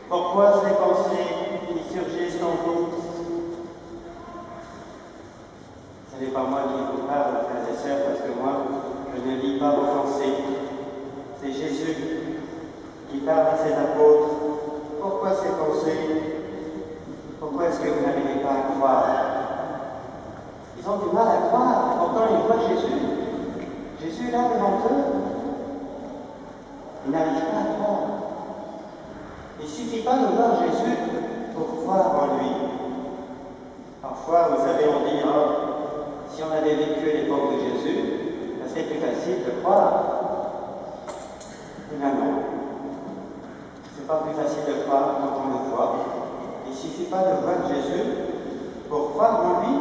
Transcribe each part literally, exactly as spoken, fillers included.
Pourquoi ces pensées qui surgissent en vous? Ce n'est pas moi qui vous parle, frères et sœurs, parce que moi, je ne lis pas vos pensées. C'est Jésus qui parle à ses apôtres. Pourquoi ces pensées? Pourquoi est-ce que vous n'arrivez pas à croire? Ils ont du mal à croire, pourtant ils voient Jésus. Jésus est là devant eux. Ils n'arrivent pas à croire. Il ne suffit pas de voir Jésus pour croire en lui. Parfois, vous savez, on dit, oh, si on avait vécu à l'époque de Jésus, ça serait plus facile de croire. Eh bien non. C'est pas plus facile de croire quand on le voit. Il ne suffit pas de voir Jésus pour croire en lui.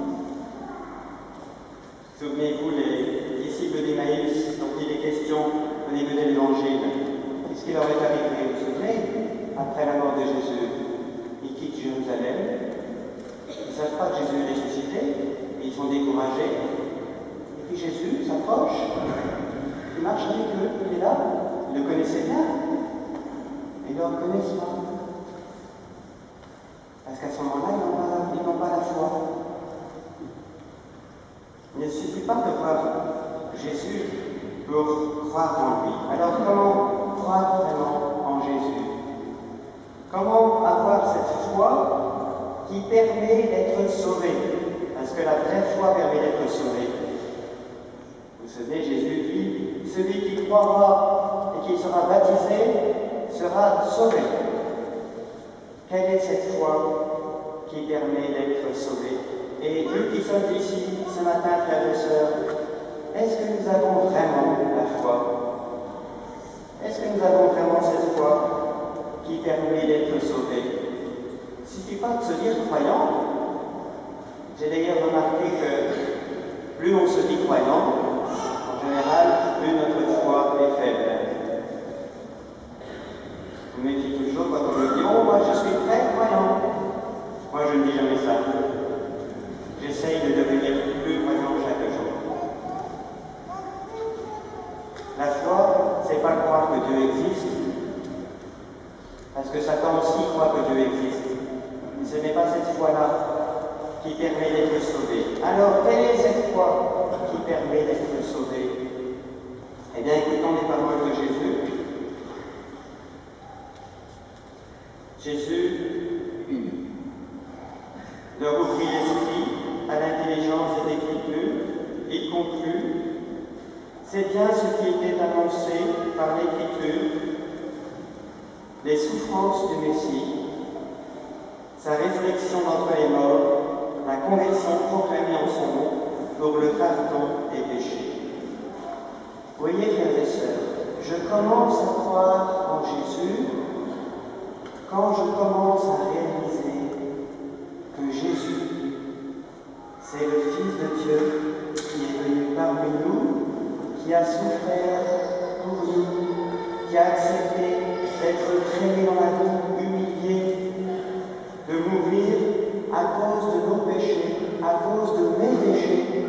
Souvenez-vous, les disciples d'Emmaüs dont il est question au début de l'Évangile. Qu'est-ce qui leur est arrivé? Vous vous souvenez? Après la mort de Jésus, ils quittent Jérusalem. Ils ne savent pas que Jésus est ressuscité et ils sont découragés. Et puis Jésus s'approche, il marche avec eux, il est là, ils le connaissaient bien, mais ils ne le reconnaissent pas. Parce qu'à ce moment-là, ils n'ont pas, pas la foi. Il ne suffit pas de voir Jésus pour croire en lui. Alors comment croire vraiment en Jésus? Comment avoir cette foi qui permet d'être sauvé? Parce que la vraie foi permet d'être sauvé. Vous savez, Jésus dit, celui qui croira et qui sera baptisé sera sauvé. Quelle est cette foi qui permet d'être sauvé? Et nous qui sommes ici ce matin, frères et sœurs, est-ce que nous avons vraiment la foi? Est-ce que nous avons vraiment cette foi qui permet d'être sauvé? Il ne suffit pas de se dire croyant. J'ai d'ailleurs remarqué que plus on se dit croyant, en général, plus notre foi est faible. Je me méfie toujours quand on me dit « Oh, moi je suis très croyant ». Moi je ne dis jamais ça. J'essaye de devenir plus croyant chaque jour. La foi, c'est pas croire que Dieu existe, parce que Satan aussi croit que Dieu existe. Mais ce n'est pas cette foi-là qui permet d'être sauvé. Alors, quelle est cette foi qui permet d'être sauvé? Eh bien, écoutons les paroles de Jésus. Jésus leur ouvrit l'esprit à l'intelligence des Écritures. Il conclut: c'est bien ce qui était annoncé par l'Écriture, les souffrances du Messie, sa résurrection d'entre les morts, la conversion proclamée en son nom pour le pardon des péchés. Voyez, frères et sœurs, je commence à croire en Jésus quand je commence à réaliser que Jésus, c'est le Fils de Dieu qui est venu parmi nous, qui a souffert pour nous, qui a accepté d'être traîné dans la boue, humilié, de mourir à cause de nos péchés, à cause de mes péchés,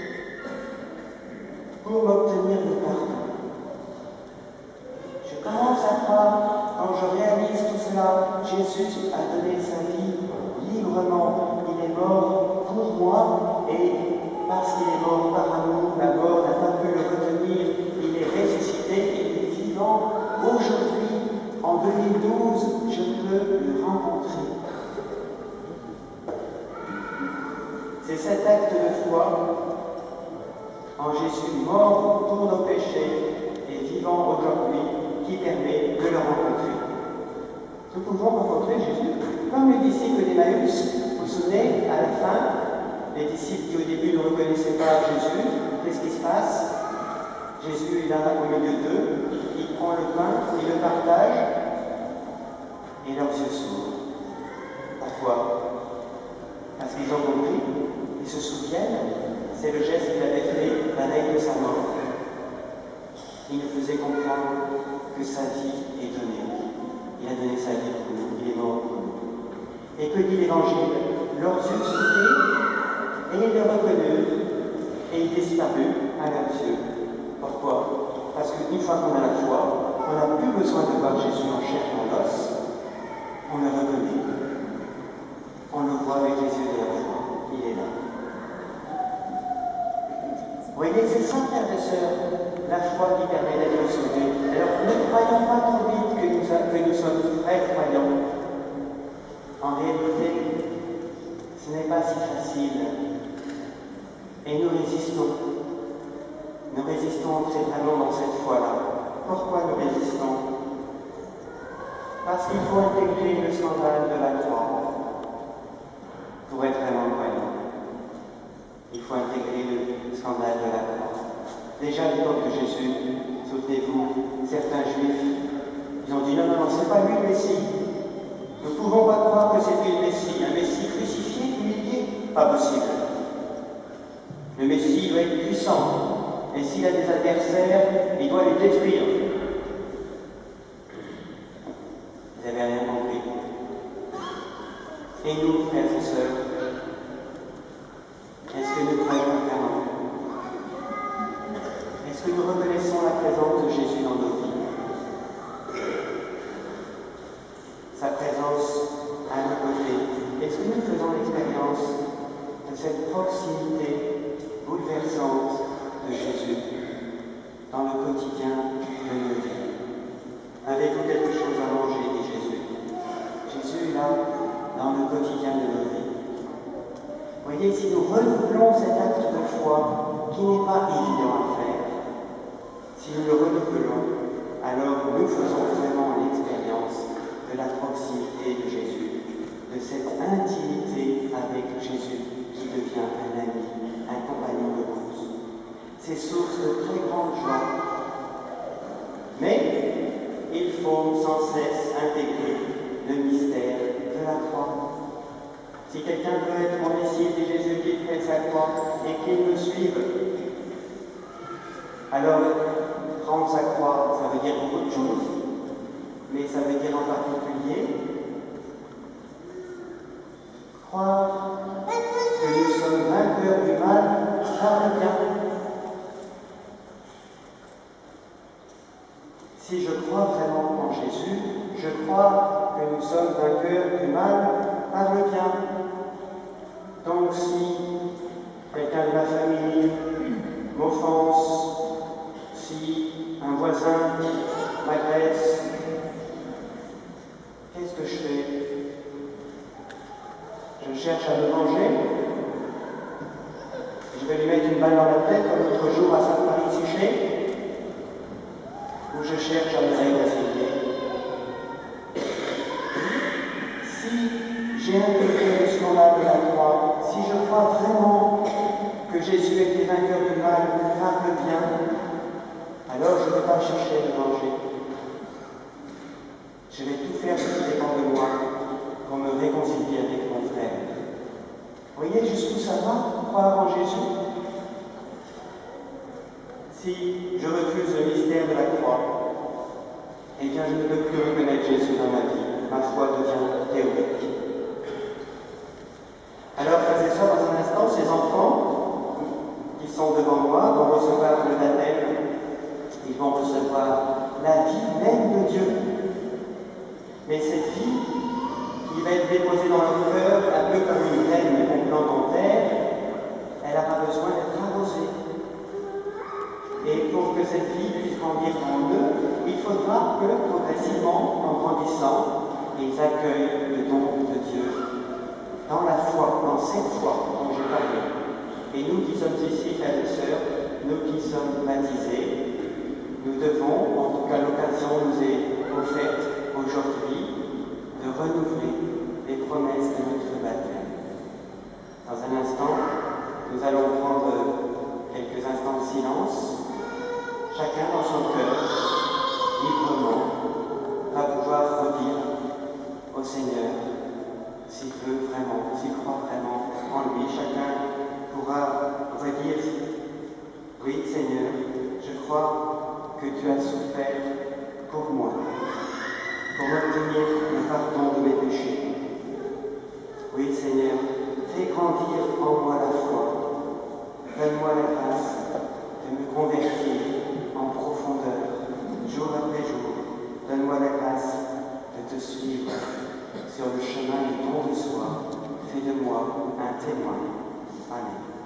pour m'obtenir le pardon. Je commence à croire, quand je réalise tout cela, Jésus a donné sa vie librement. Il est mort pour moi, et parce qu'il est mort par amour, la mort n'a pas pu le retenir. Il est ressuscité, il est vivant. Aujourd'hui, en deux mille douze, je peux le rencontrer. C'est cet acte de foi en Jésus, mort pour nos péchés et vivant aujourd'hui, qui permet de le rencontrer. Nous pouvons rencontrer Jésus comme les disciples d'Emmaüs. Vous vous souvenez, à la fin, les disciples qui au début ne reconnaissaient pas Jésus, qu'est-ce qui se passe? Jésus est là au milieu d'eux, il prend le pain, il le partage, et leurs yeux s'ouvrent. Pourquoi? Parce qu'ils ont compris, ils se souviennent, c'est le geste qu'il avait fait la veille de sa mort. Il nous faisait comprendre que sa vie est donnée. Il a donné sa vie pour nous, il est mort pour nous. Et que dit l'Évangile? Leurs yeux s'ouvrirent et ils le reconnurent et il disparut à leurs yeux. Pourquoi? Parce qu'une fois qu'on a la foi, on n'a plus besoin de voir Jésus en chair et en os, on le reconnaît. On le voit avec les yeux de la foi. Il est là. Vous voyez, c'est ça, frères et sœurs, la foi qui permet d'être sauvé. Alors, ne croyons pas trop vite que nous, que nous sommes vrais croyants. En réalité, ce n'est pas si facile. Et nous résistons. Nous résistons très vraiment dans cette foi-là. Pourquoi nous résistons? Parce qu'il faut intégrer le scandale de la croix pour être vraiment croyant. Il faut intégrer le scandale de la croix. Déjà à l'époque de Jésus, souvenez-vous, certains juifs, ils ont dit non, non, non, c'est pas lui le Messie. Nous ne pouvons pas croire que c'est lui le Messie. Un Messie crucifié, humilié, pas possible. Le Messie doit être puissant. Et s'il a des adversaires, il doit les détruire. Vous n'avez rien compris. Et nous, frères et sœurs, est-ce que nous croyons vraiment? Est-ce que nous reconnaissons la présence de Jésus dans nos vies? Sa présence à nos côtés. Est-ce que nous faisons l'expérience de cette proximité bouleversante de Jésus dans le quotidien de nos vies? Avez-vous quelque chose à manger, dit Jésus? Jésus est là dans le quotidien de nos vies. Voyez, si nous renouvelons cet acte de foi qui n'est pas évident à faire, si nous le renouvelons, alors nous faisons vraiment l'expérience de la proximité de Jésus, de cette intimité avec Jésus qui devient un ami, un compagnon de course. C'est source de très grande joie. Mais il faut sans cesse intégrer le mystère de la croix. Si quelqu'un veut être mon Messie, dit Jésus, qu'il prenne sa croix et qu'il me suive. Alors, prendre sa croix, ça veut dire beaucoup de choses, mais ça veut dire en particulier croire que nous sommes vainqueurs du mal par le bien. Si je crois vraiment en Jésus, je crois que nous sommes vainqueurs du mal par le bien. Donc si quelqu'un de ma famille m'offense, si un voisin m'agresse, qu'est-ce que je fais? Je cherche à me venger. Je vais lui mettre une balle dans la tête comme l'autre jour à Sainte-Marie-Suchet, ou je cherche à me réconcilier. Si j'ai intégré le scandale de la croix, si je crois vraiment que Jésus était vainqueur du mal par le bien, alors je ne vais pas chercher à me venger. Je vais tout faire ce qui dépend de moi pour me réconcilier avec mon frère. Vous voyez jusqu'où ça va, croire en Jésus? Si je refuse le mystère de la croix, eh bien je ne peux plus reconnaître Jésus dans ma vie. Ma foi devient théorique. Alors, frères et sœurs, dans un instant, ces enfants qui sont devant moi vont recevoir le baptême. Ils vont recevoir la vie même de Dieu. Mais cette vie qui va être déposée dans leur cœur, un peu comme une graine qu'on plante en terre, elle n'a pas besoin d'être arrosée. Et pour que cette vie puisse grandir en eux, il faudra que, progressivement, en grandissant, ils accueillent le don de Dieu dans la foi, dans cette foi dont j'ai parlé. Et nous qui sommes ici, frères et sœurs, nous qui sommes baptisés, nous devons, en tout cas l'occasion nous est offerte aujourd'hui, de renouveler les promesses de notre baptême. Dans un instant, nous allons prendre quelques instants de silence. Chacun dans son cœur, librement, va pouvoir redire au Seigneur s'il veut vraiment, s'il croit vraiment en lui. Chacun pourra redire: oui, Seigneur, je crois que tu as souffert pour moi, pour m'obtenir le pardon de mes péchés. Oui, Seigneur, fais grandir en moi la foi. Donne-moi la grâce de me convertir en profondeur, jour après jour. Donne-moi la grâce de te suivre de moi un témoin. Amen.